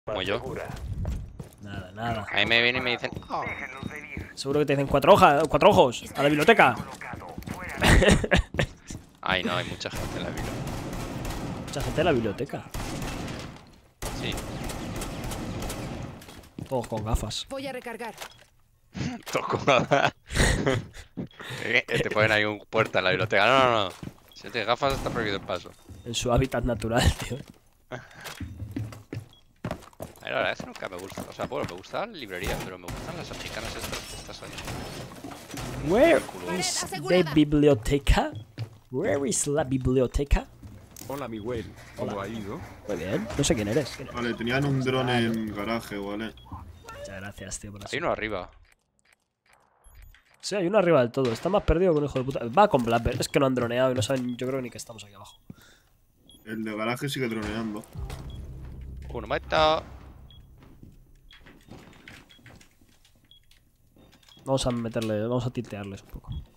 Como yo. Nada, nada. A mí me vienen y me dicen, oh. Seguro que te dicen cuatro ojos. A la biblioteca. Ay, no, hay mucha gente en la vida. Mucha gente en la biblioteca. Sí. Todos con gafas. Voy a recargar. Toco. Te ponen ahí un puerta en la biblioteca. No, no, no. Si tienes gafas está prohibido el paso. En su hábitat natural, tío. A ver, la verdad es que nunca me gusta. O sea, bueno, me gusta la librería, pero me gustan las americanas estas ahí. Where is the biblioteca? Where is la biblioteca? Hola, Miguel. ¿Cómo ha ido? Muy bien. No sé quién eres. Vale, tenían un dron en garaje, ¿vale? Muchas gracias, tío, por Hay así. uno arriba. Sí, hay uno arriba del todo. Está más perdido que un hijo de puta. Va con Blapper. Es que no han droneado y no saben, yo creo, ni que estamos aquí abajo. El de garaje sigue droneando. Uno mata. Vamos a meterle, vamos a tiltearles un poco. Muchas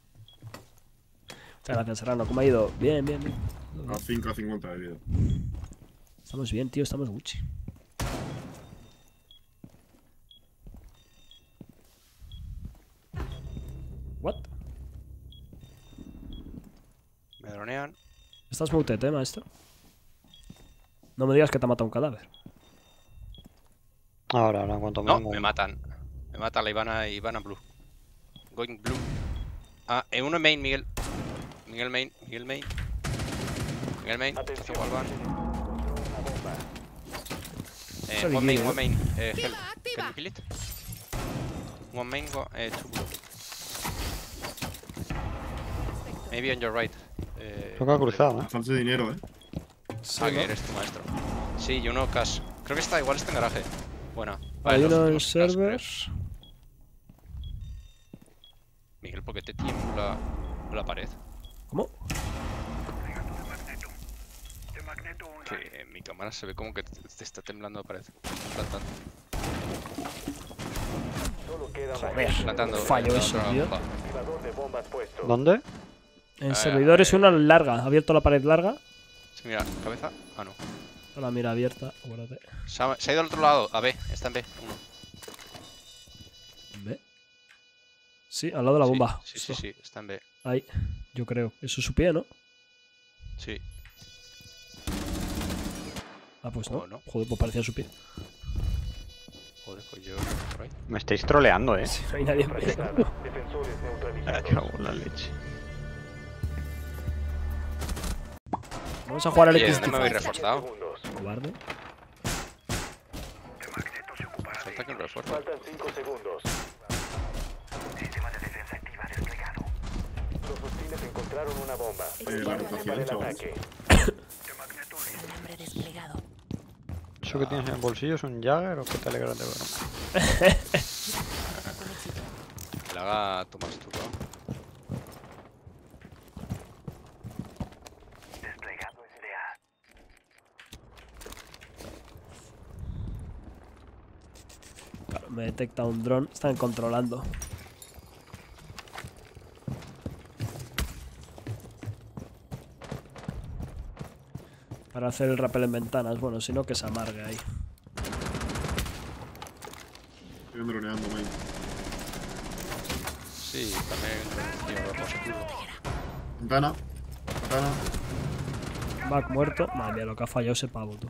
gracias, Serrano. ¿Cómo ha ido? Bien, bien, bien. A 5 a 50 de vida. Estamos bien, tío. Estamos Gucci. What? Me dronean. Estás muted, maestro. No me digas que te ha matado un cadáver. Ahora, en cuanto No, me me matan. Me mata la Ivana Blue. Going Blue. Ah, uno main, Miguel. Miguel main. Miguel main. Hace Walvan. One main. Hell. Can you kill it? One main, two blue. Maybe on your right. Toca cruzado, Bastante dinero, Ah, que eres tu maestro. Sí, y uno cash. Creo que está igual, está en garaje. Buena. Hay los- uno en los cash, servers. creo. Miguel, ¿por qué te tiembla la pared? ¿Cómo? Que en mi cámara se ve como que te está temblando la pared. Plantando. Joder. Plantando. Fallo eso, otra tío. bomba. ¿Dónde? En servidores una larga. Ha abierto la pared larga. Sí, mira, cabeza. Ah, no. Con la mira abierta. Acuérdate. Se ha ido al otro lado. A B. Está en B. Uno. ¿Ve? Sí, al lado de la bomba. Sí, sí, sí. Está en B. Ahí. Yo creo. Eso es su pie, ¿no? Sí. Ah, pues no. Oh, no. Joder, pues parecía su pie. Joder, pues yo por ahí. Me estáis troleando, No hay nadie en pie. Me cago en la leche. Vamos a jugar al Oye, X. ¿dónde me habéis reforzado? Cobarde. Salta que un refuerzo. Faltan 5 segundos. Sistema de defensa activa desplegado. Los hostiles encontraron una bomba. La rotación, El chavales. ataque. Alambre desplegado. ¿Eso que tienes en el bolsillo es un Jagger o qué te alegras de ver? Que la haga Tomás Turro. Desplegado SDA. Claro, me detecta un dron. Están controlando. Para hacer el rappel en ventanas. Bueno, si no, que se amargue ahí. Estoy droneando, main. Sí, también. Tío, positivo. Ventana. Ventana. Back muerto. Madre mía, lo que ha fallado ese pavo, tú.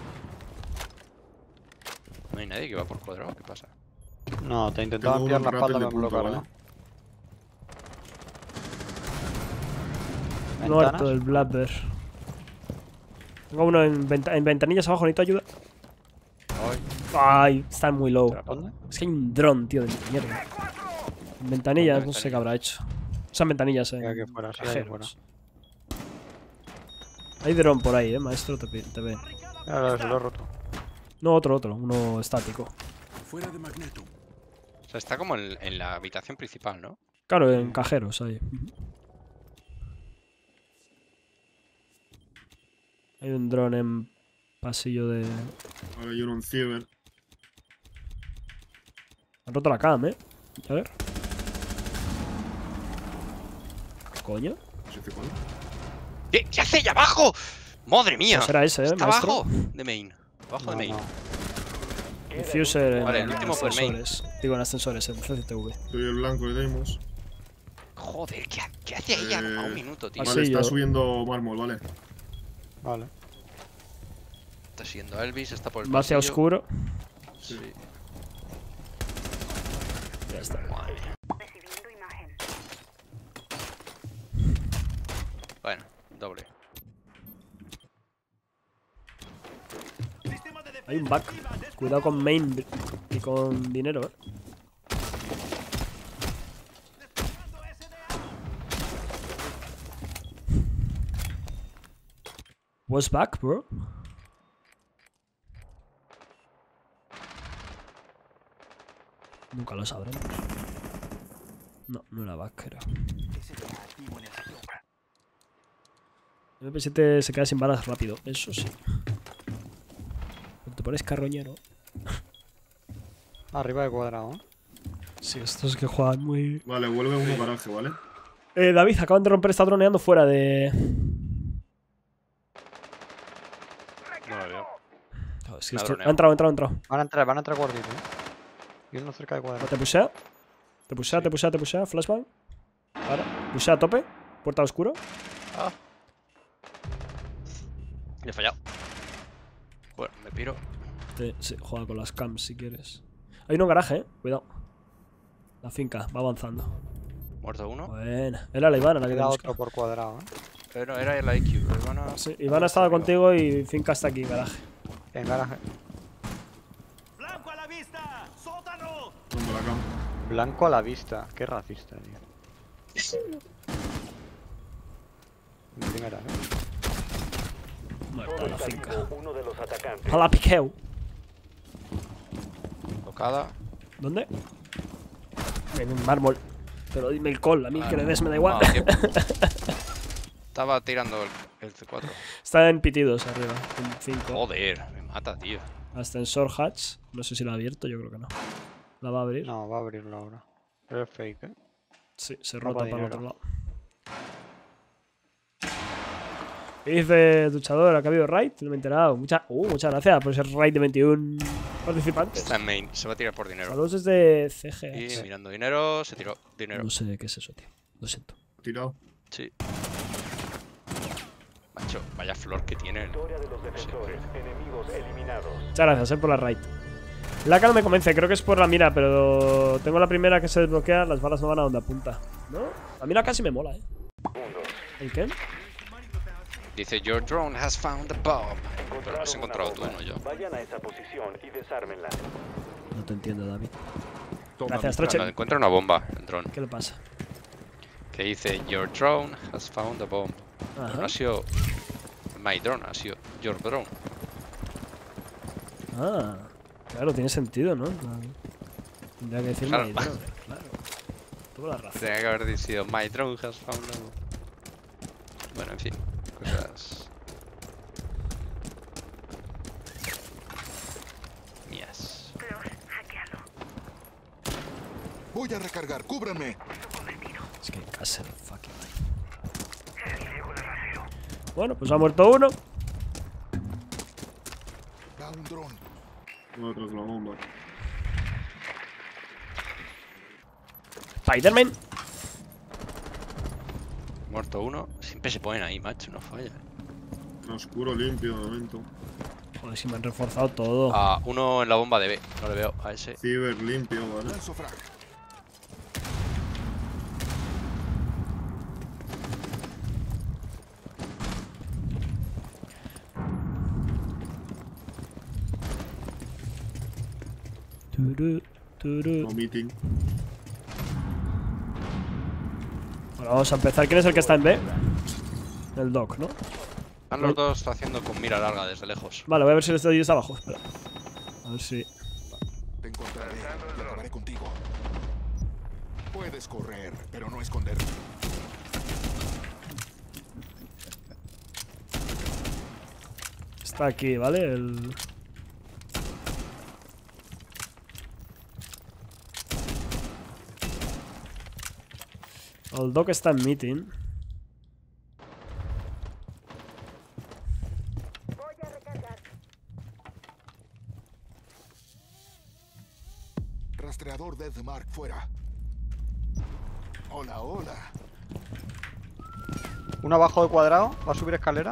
No hay nadie que va por cuadrado. ¿Qué pasa? No, te intentaba Tengo enviar un la rappel espalda de con punto, bloquearlo. Muerto el Blackbear. Tengo uno en ventanillas abajo, necesito ayuda. Ay, Ay, están muy low. ¿Dónde? Es que hay un dron, tío, de mierda. En ventanillas, no sé qué habrá hecho. O sea, en ventanillas, Sí, aquí fuera, sí, aquí cajeros. Hay dron por ahí, maestro, te ve. Ahora se lo he roto. No, otro, uno estático. Fuera de Magneto. o sea, está como en la habitación principal, ¿no? Claro, en cajeros ahí. Hay un dron en pasillo de... Ahora hay uno en Cyber. Han roto la cam, A ver. ¿Qué coño? No sé cuál. ¿Qué hace ahí abajo? ¡Madre mía! Pues era ese, Está maestro. abajo de main. Abajo de main. No. Diffuser en, Vale, el último por main. ascensores. Digo, en ascensores, en CCTV. Soy el blanco de Deimos. Joder, ¿qué hace ahí a un minuto, tío? Ah, Vale, sí, está yo- subiendo mármol, vale. Vale. Está siguiendo a Elvis, está por el Va hacia pasillo. oscuro. Sí. Ya está. Recibiendo imagen. Bueno, doble. Hay un back. Cuidado con main y con dinero, What's back, bro? Nunca lo sabremos. No, no era back, era. El MP7 se queda sin balas rápido, eso sí. Cuando te pones carroñero. Arriba de cuadrado, ¿eh? Sí, estos que juegan muy. Vale, vuelve uno garaje, ¿vale? David, acaban de romper, está droneando fuera de. No lo veo. Oh, es que Me ha esto- droneado. ha entrado. Van a entrar gordito, ¿eh? Y uno cerca de cuadrado. Te pusea. Te pusea. Flashbang. Ahora. Pusea a tope. Puerta oscuro. Ah. Le he fallado. Bueno, me piro. Sí, juega con las cams si quieres. Hay uno en garaje, cuidado. La finca, va avanzando. Muerto uno. Buena. Era la Ivana la que te Queda busca. otro por cuadrado, ¿eh? Pero era el IQ. Ivana... Sí, Ivana estaba contigo y finca está aquí en garaje. En garaje. Tombo la cama. Blanco a la vista. Qué racista, tío. En primera, ¿eh? Muerta la finca. Uno de los atacantes. A la piqueu. Tocada. ¿Dónde? En un mármol. Pero dime el call, a mí que le des me da igual. Ah, tío. Estaba tirando el C4. Está en pitidos arriba. En 5. Joder, me mata, tío. Ascensor hatch. No sé si la ha abierto, yo creo que no. ¿La va a abrir? No, va a abrirlo ahora. Pero es fake, ¿eh? Sí, se No rota va para el dinero. otro lado. ¿Qué dice Duchador? ¿Ha habido raid? No me he enterado. Muchas gracias por ese raid de 21 participantes. Está en main. Se va a tirar por dinero. Saludos desde Y CG. mirando dinero, se tiró dinero. No sé qué es eso, tío. Lo siento. Tirado. Sí. Macho, vaya flor que tiene. Victoria de los defensores. Enemigos eliminados. Muchas gracias, por la raid. La no me convence, creo que es por la mira, pero tengo la primera que se desbloquea, las balas no van a donde apunta. ¿No? La mira casi me mola, ¿El qué? Dice, your drone has found a bomb. Pero lo has encontrado tú, no yo. Vayan a esa posición y desármenla. No te entiendo, David. Toma Gracias, mi Troche. Cuando encuentra una bomba, el drone. ¿Qué le pasa? Que dice, your drone has found a bomb. Pero no Ajá. ha sido my drone, ha sido your drone. Ah, claro, tiene sentido, ¿no? Tendría que decir Claro. my drone, claro. Tuvo la razón. Tenía que haber sido my drone has found a bomb. Bueno, en fin, cosas mías. Voy a recargar, cúbranme. Es que Castle fucking. Bueno, pues ha muerto uno. Da un dron. Uno tras la bomba. Spider-Man. Muerto uno. Siempre se ponen ahí, macho, no falla. En oscuro, limpio, de momento. Joder, si me han reforzado todo. Ah, uno en la bomba de B. No le veo a ese. Ciber, limpio, ¿vale? Lanzo frag. Turu, turu. No meeting. Bueno, vamos a empezar. ¿Quién es el que está en B? El Doc, ¿no? Están los dos haciendo con mira larga desde lejos. Vale, voy a ver si el estadio está abajo. Espera. A ver si. Te encontraré y acabaré contigo. Puedes correr, pero no esconderte. Está aquí, ¿vale? El. El Doc está en meeting. Voy a recargar. Rastreador Deathmark fuera. Hola, hola. Uno abajo de cuadrado. Va a subir escalera.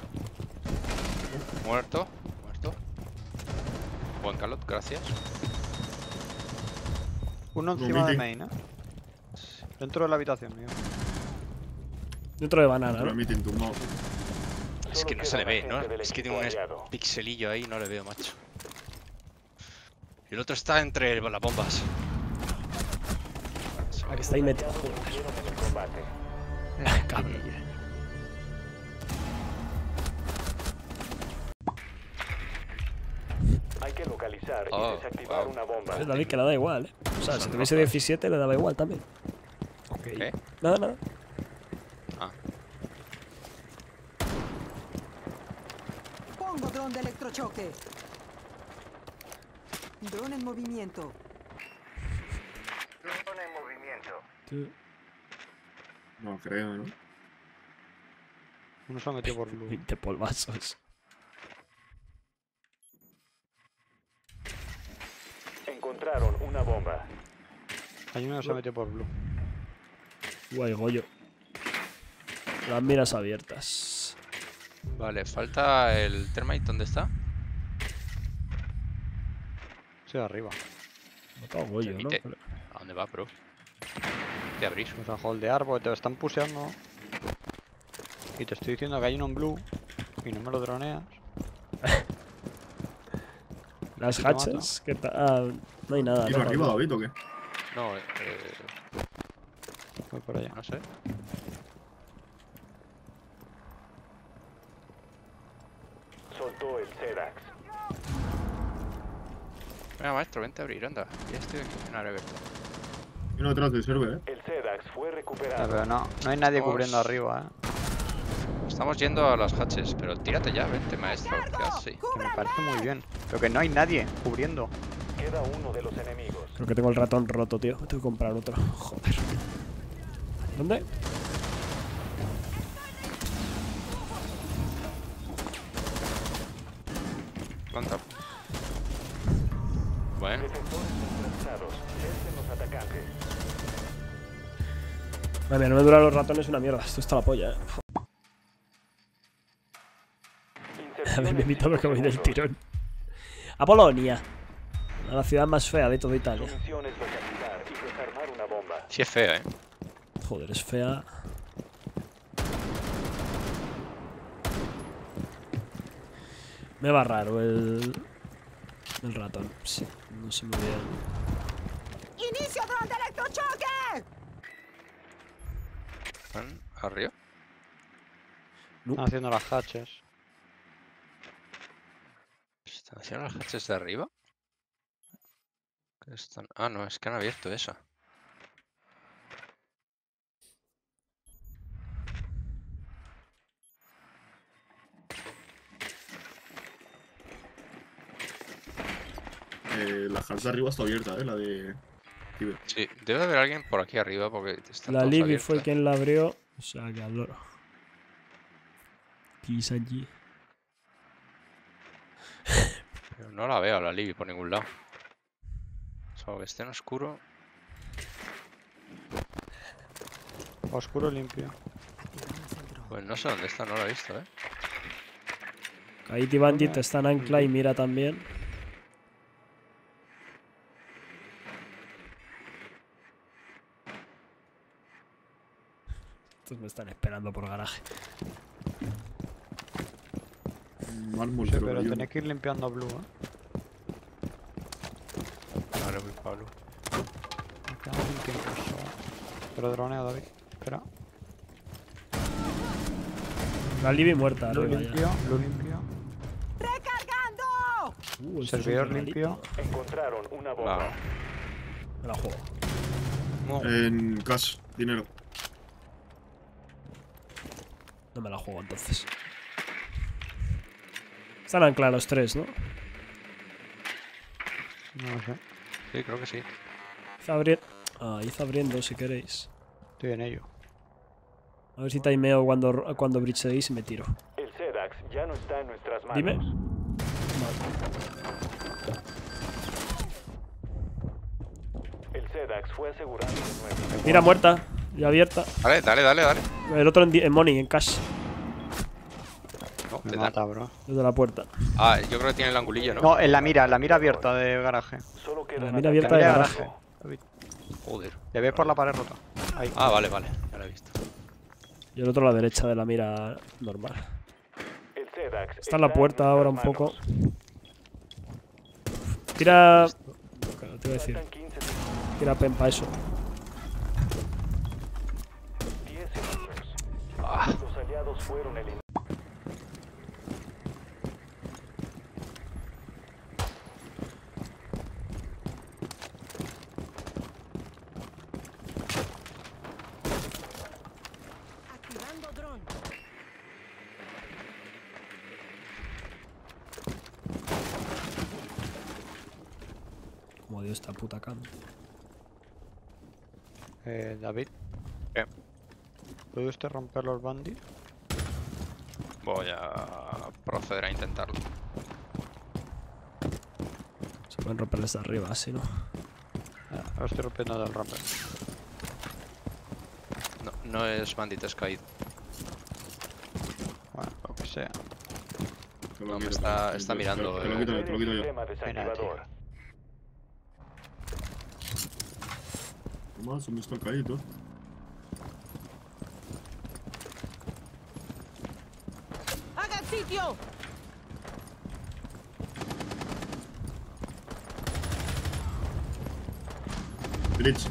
Muerto. Buen calot, gracias. Uno encima de meeting. main, Dentro de la habitación, mío. Dentro de banana, Pero ¿no? meeting tumbado. Es que no se le ve, ¿no? Es que tiene un aliado. pixelillo ahí, no le veo, macho. Y el otro está entre las bombas. Ah, que está ahí metido. Aliados murieron en el combate. Cabrón. Hay que localizar Oh, y desactivar wow. una bomba. Es David que le da igual, O sea, si tuviese 17 le daba igual también. ¿Qué? Nada. Ah, Pongo dron de electrochoque. Dron en movimiento. Drone en movimiento. No creo, ¿no? Uno se ha metido por blue. 20 polvazos. Encontraron una bomba. Hay uno que se ha metido por blue. Guay, Goyo. Las miras abiertas. vale, falta el termite, ¿dónde está? Sí, arriba. Matado a Goyo, ¿no? Termite. ¿A dónde va, bro? Te abrís. Pues a holdear porque te lo están puseando. Y te estoy diciendo que hay uno en blue. Y no me lo droneas. Las ¿Sí te mato? hatches, ¿qué tal? Ah, no hay nada. ¿Iba ¿no? arriba, David, o qué? No, Voy por allá. no sé. Soltó el Sedax. Venga, maestro, vente a abrir, anda. Ya estoy aquí en área abierta. Hay uno detrás del server, El Sedax fue Ya, recuperado. pero no hay nadie Vamos. cubriendo arriba, Estamos yendo a las hatches, pero tírate ya, vente, maestro. ¿Qué haces ahí? Que me parece muy bien. Pero que no hay nadie cubriendo. Queda uno de los enemigos. Creo que tengo el ratón roto, tío. Tengo que comprar otro. Joder. ¿Dónde? Planta. Bueno, Defensores neutralizados. Cerquen los atacantes. Madre mía, no me duran los ratones una mierda. Esto está la polla, A ver, me invito a que voy del tirón. A Polonia. A la ciudad más fea de toda Su Italia. misión es localizar y desarmar una bomba. sí es fea, Joder, es fea. Me va raro el ratón. Sí, no sé muy bien. ¡Inicio dron de electrochoque! ¿Están arriba? Están haciendo las hatches. ¿Están haciendo las hatches de arriba? ¿Qué están? Ah, no, es que han abierto esa. La house de arriba está abierta, la de... Ciber. Sí, debe haber alguien por aquí arriba porque están La todos Libby abiertos, fue ¿eh? quien la abrió. O sea que al loro. Quizá allí. Pero no la veo a la Libby por ningún lado. Salvo que esté en oscuro. Oscuro limpio. Pues no sé dónde está, no la he visto, ¿eh? Kaiti Bandit está en ancla y mira también. Estos me están esperando por garaje. Mármol, Sí, pero pero hay tenéis que ir limpiando blue, Vale, voy Pablo. Me quedamos sin tiempo. Pero dronea, David. Espera. La Libby muerta, Blue arriba limpio, ya. blue limpio. ¡Recargando! Esto es un Servidor regalito. limpio. Encontraron una bomba. Claro. Me la juego. En cash, dinero. No me la juego entonces. Están ancla los tres, ¿no? No lo sé. Sí, creo que sí. Id abriendo si queréis. Estoy en ello. A ver si timeo cuando breachéis y me tiro. El Sedax ya no está en nuestras manos. Dime. CEDAX fue asegurado de nuevo. Mira, muerta. Ya abierta. Vale, dale. El otro en money, en cash. No, Me te dan. mata, bro. Desde la puerta. Ah, yo creo que tiene el angulillo, ¿no? No, en la mira abierta de garaje. Solo queda La un mira ataque. abierta de Mira garaje. David. Joder. Le ves por la pared rota. Ahí. Ah, vale, ya lo he visto. Y el otro a la derecha de la mira normal. El CEDAX Está en la puerta ahora un nuestras poco. manos. Tira. Claro, te iba a decir. Faltan 15 segundos. Tira pen para eso. 10 segundos. Ah, Los aliados fueron eliminados. Activando dron. Como Dios, esta puta cam. David. ¿Qué? ¿Puede usted romper los bandits? voy a proceder a intentarlo. Se pueden romper desde arriba, así, ¿no? Ahora estoy rompiendo del ramper. No, no es Bandit Sky. Bueno, lo que sea. Te lo No, me quito, está mirando, Te lo quito yo, te lo quito yo. Sistema desactivador. Más, ¿dónde está el caído? ¡Hagan sitio! Glitch.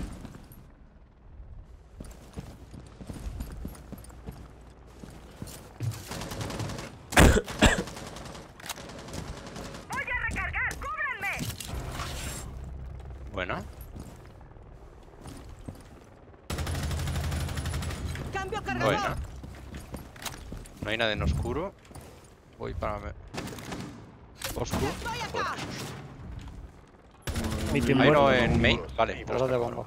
¡Voy a recargar! ¡Cúbranme! Bueno, ¡Cambio cargador! bueno. No hay nada en oscuro. Voy para... Oscuro. ¡Estoy acá! Meeting Hay uno muerto. en main. Vale, Bolsas de bomba.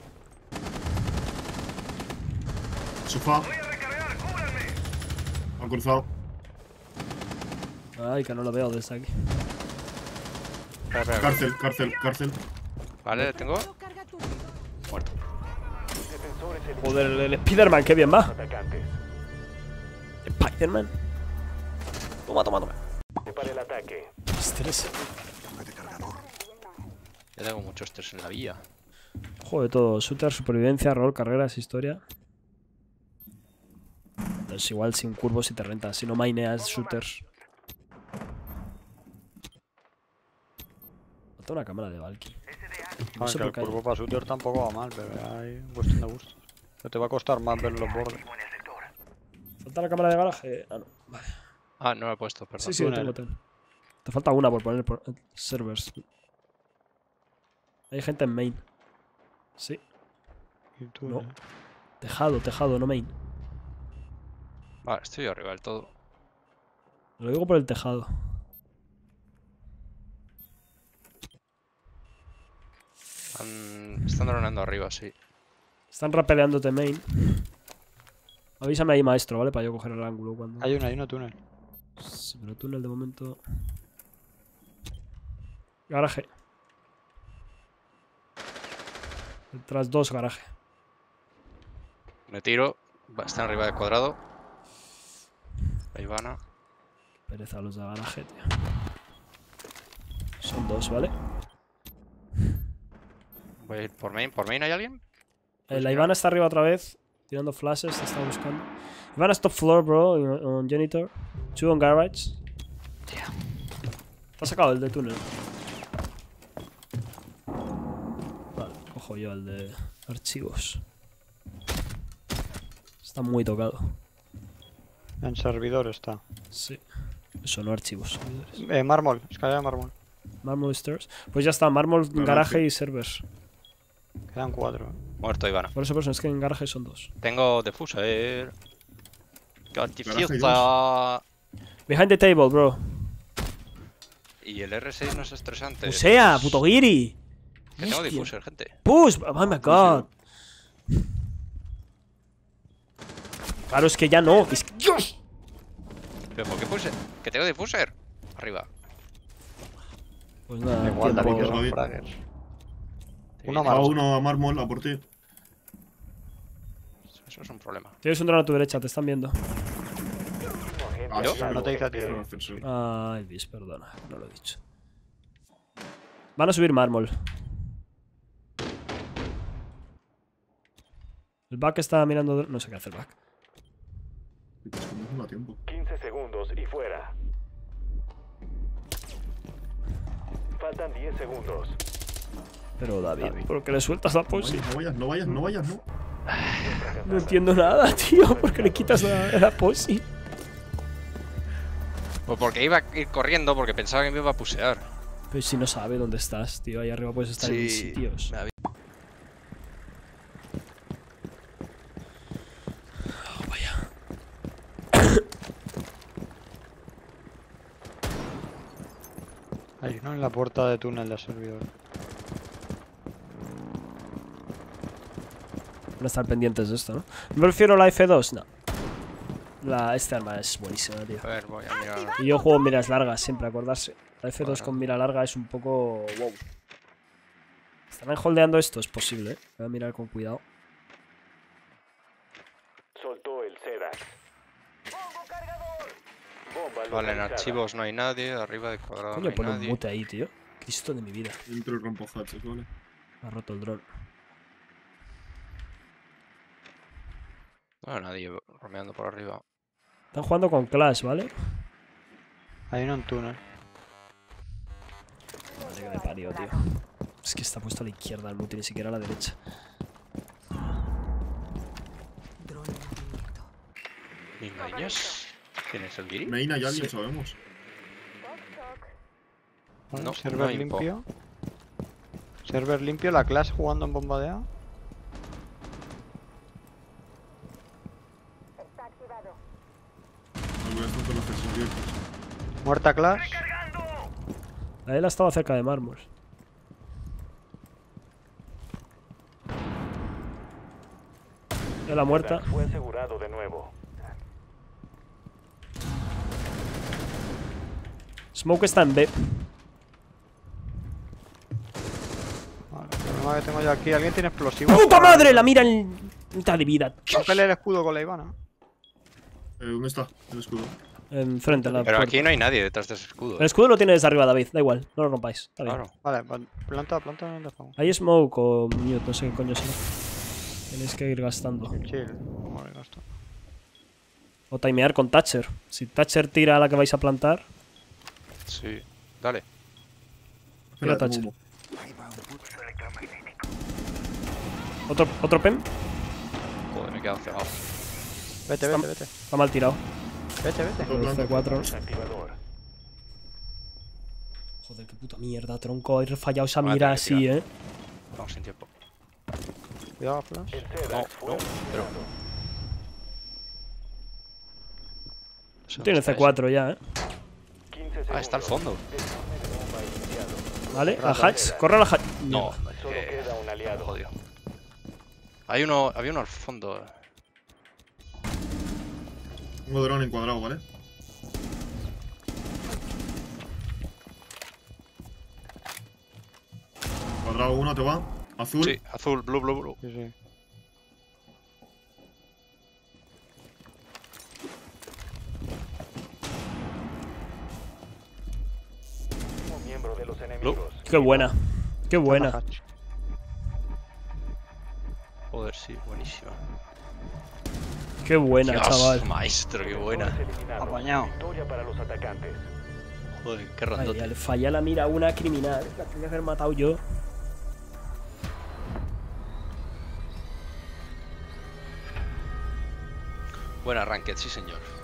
Sofá. Voy a recargar, cúbranme. Han cruzado. Ay, que no lo veo desde aquí. Cárcel. Vale, le tengo. Carga tu Muerto. Defensores eliminados. Joder, el Spiderman, qué bien va. Atacantes. Spiderman. Toma. Para el ataque. Estrés. Ya tengo mucho estrés en la vía. Juego de todo. Shooter, supervivencia, rol, carreras, historia. Es igual sin curvos y te rentas. Si no maineas shooters. Falta una cámara de Valky. No sé Aunque el por qué hay. curvo para shooter tampoco va mal, pero hay cuestión de gusto. Pero te va a costar más ver los bordes. ¿Falta la cámara de garaje? Ah, no. Vale. Ah, no lo he puesto, perdón. Sí, sí, lo túnel. tengo. Te falta una por poner por servers. Hay gente en main. Sí. Y tú, No. Tejado, no main. Vale, estoy arriba del todo. Lo digo por el tejado. Están dronando arriba, sí. Están rapeleándote main. Avísame ahí, maestro, ¿vale? Para yo coger el ángulo cuando... Hay uno túnel. Sí, pero túnel de momento... Garaje. Detrás 2, garaje. Me tiro. Están arriba del cuadrado. Ahí van a... Pereza los de garaje, tío. Son 2, ¿vale? Voy a ir por main. ¿Por main hay alguien? La Ivana está arriba otra vez. Tirando flashes, te está buscando. Ivana es top floor, bro. On janitor. 2 on garage. Te ha sacado el de túnel. Vale, cojo yo el de archivos. Está muy tocado. En servidor está. Sí. Eso, no archivos. Servidores. Mármol, escalera de mármol. Marmol Stairs. Pues ya está, Marmol, Garaje. garaje y servers. Quedan 4. Muerto, Ivana. Por eso es que en garaje son 2. Tengo defuser. Garaje Cantifilza. Behind the table, bro. Y el R6 no es estresante. O sea, puto Giri. Que tengo Hostia. diffuser, gente. Push, oh my god. Claro, es que ya no. Es que... ¡Dios! ¿Pero por qué puse? Que tengo diffuser. Arriba. Pues nada, Igual David que tiempo. son fraggers. Uno Va más. uno a mármol, a por ti. Eso es un problema. Tienes un dron a tu derecha, te están viendo. Ah, ¿Yo? sí, No te dice a ti. pero sí. Ay, bis, perdona, no lo he dicho. Van a subir mármol. El back está mirando. No sé qué hace el back. Te escondes no da tiempo. 15 segundos y fuera. Faltan 10 segundos. Pero David, ¿por qué le sueltas la posi? No vayas, no vayas, no vayas, no. No entiendo nada, tío. ¿Por qué le quitas la posi? Pues porque iba a ir corriendo porque pensaba que me iba a pusear. Pero si no sabe dónde estás, tío. Ahí arriba puedes estar en mil sitios. me había- Oh, vaya. Hay uno en la puerta de túnel de servidor. Van a estar pendientes de esto, ¿no? Me prefiero la F2, no. Este arma es buenísima, tío. A ver, voy a mirar. Y yo juego en miras largas, siempre, acordarse. La F2 Bueno. con mira larga es un poco... wow. ¿Estarán holdeando esto? Es posible, ¿eh? Voy a mirar con cuidado. Soltó el Sedax. Bomba Vale, en localizada. archivos no hay nadie. Arriba de cuadrado no Coño, hay pone un nadie. mute ahí, tío. Cristo de mi vida. Dentro el rompo hatches, ¿vale? Ha roto el dron. No hay nadie romeando por arriba. Están jugando con Clash, ¿vale? Hay uno en túnel. Madre que me parió, tío. Es que está puesto a la izquierda el mute, ni siquiera a la derecha. Venga, niños. ¿Quién es el Giri? Main ya alguien sabemos. Vale, No, server no hay info. limpio. Server limpio, la clase jugando en bombardeo. Algunas no con accesos abiertos. Muerta clase. La de él ha estado cerca de mármol. Ya la muerta. Sedax fue asegurado de nuevo. Smoke está en B. Vale, el problema que tengo yo aquí. ¿Alguien tiene explosivos? ¡Puta madre! La mira en mitad de vida. Rompele el escudo con la Ivana. ¿Dónde está el escudo? Enfrente, en la Pero puerta. aquí no hay nadie detrás de ese escudo. El escudo lo tiene desde arriba, David. Da igual, no lo rompáis. Está bien. Claro. Vale, planta donde estamos. Hay smoke o mute, no sé qué coño será. Tenéis que ir gastando. Chill. Vale, gasto. O timear con Thatcher. Si Thatcher tira a la que vais a plantar, Sí. Dale. tira Espera, Thatcher. humo. Otro pen. Joder, me he quedado cegado. Vete. Está mal tirado. Vete. El C4. Desactivador. Joder, qué puta mierda, tronco. He fallado esa Voy a mira tener que así, tirar. Vamos sin tiempo. Cuidado, flash. El Sedax No, fue no, pero- asegurado. Tiene C4 ya, 15 segundos. Ah, está al fondo. Desarme de bomba iniciado. ¿Vale? La hatch. Corre a la hatch. No, Solo queda un aliado. jodido. Había uno al fondo. Tengo dron encuadrado, ¿vale? Cuadrado uno, ¿te va? Azul. Sí, azul, blue. Sí. Último miembro de los enemigos. Qué buena. Qué buena. Hatch. Joder, sí, buenísima. Qué buena, Dios, chaval. maestro, qué buena. Eliminado. Apañado. Victoria para los atacantes. Joder, qué Ay, randote. ya le falla la mira a una criminal. La tenía que haber matado yo. Buen arranque, sí señor.